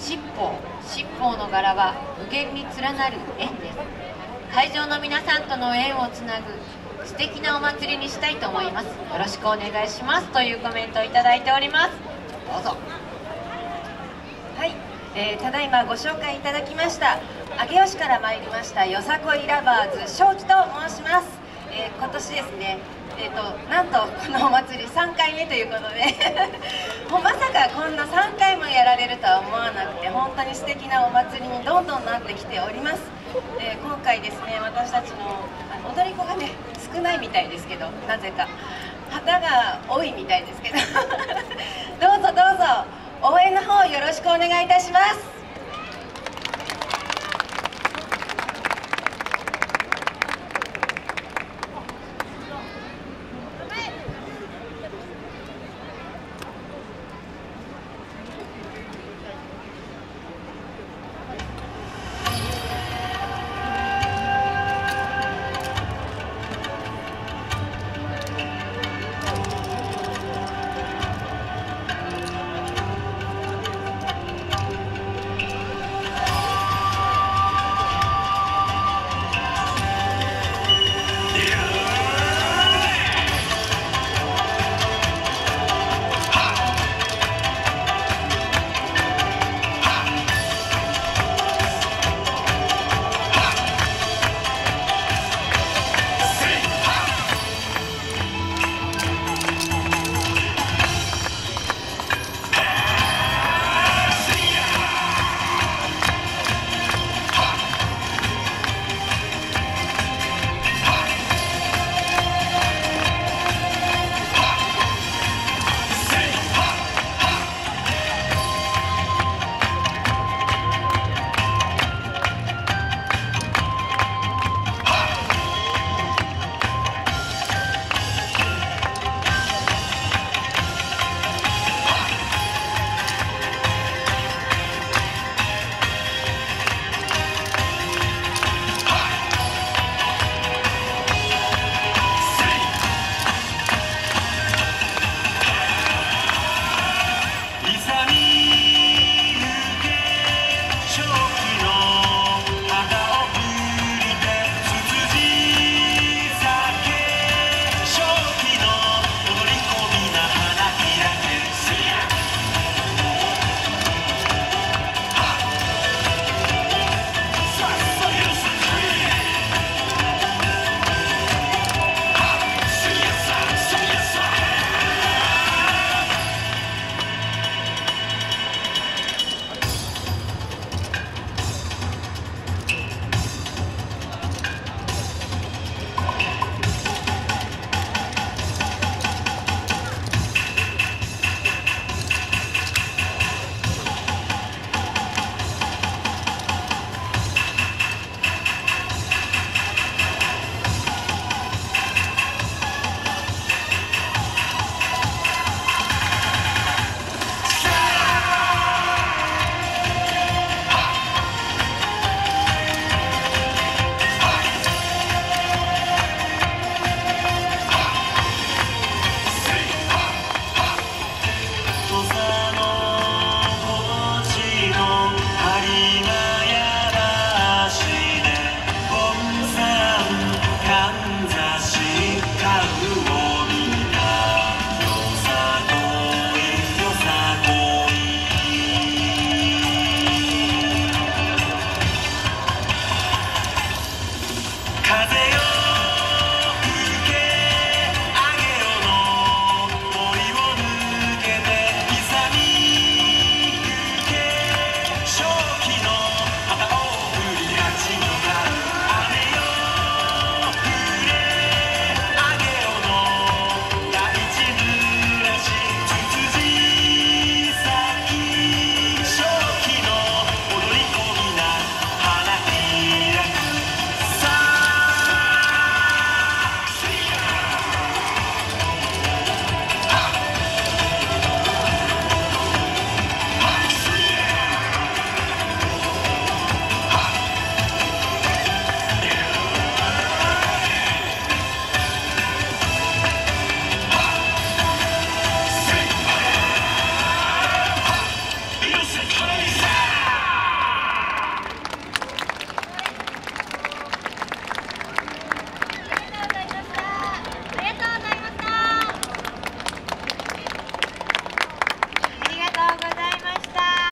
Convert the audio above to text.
七宝の柄は無限に連なる縁です。会場の皆さんとの縁をつなぐ素敵なお祭りにしたいと思います。よろしくお願いしますというコメントをいただいております。どうぞ。 はい、ただいまご紹介いただきました上尾市から参りましたよさこいラバーズ正気と申します。今年ですね、なんとこのお祭り3回目ということでまさかこんな3回もやられるとは思わなくて、本当に素敵なお祭りにどんどんなってきております。今回ですね、私たちの踊り子がね少ないみたいですけど、なぜか旗が多いみたいですけどどうぞどうぞ応援の方よろしくお願いいたします。